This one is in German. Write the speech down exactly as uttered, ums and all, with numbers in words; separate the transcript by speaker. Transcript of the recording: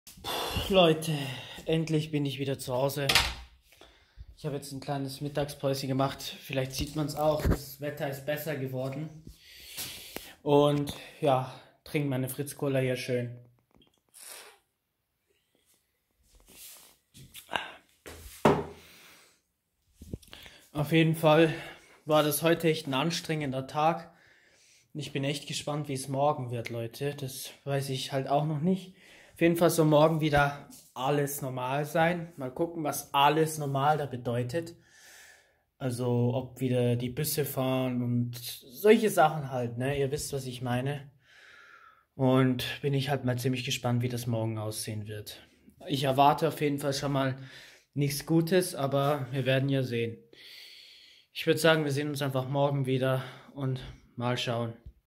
Speaker 1: Leute, endlich bin ich wieder zu Hause. Ich habe jetzt ein kleines Mittagspäuschen gemacht. Vielleicht sieht man es auch, das Wetter ist besser geworden. Und ja, trinke meine Fritz Cola hier schön. Auf jeden Fall war das heute echt ein anstrengender Tag. Ich bin echt gespannt, wie es morgen wird, Leute. Das weiß ich halt auch noch nicht. Auf jeden Fall soll morgen wieder alles normal sein. Mal gucken, was alles normal da bedeutet. Also ob wieder die Busse fahren und solche Sachen halt, ne? Ihr wisst, was ich meine. Und bin ich halt mal ziemlich gespannt, wie das morgen aussehen wird. Ich erwarte auf jeden Fall schon mal nichts Gutes, aber wir werden ja sehen. Ich würde sagen, wir sehen uns einfach morgen wieder und mal schauen.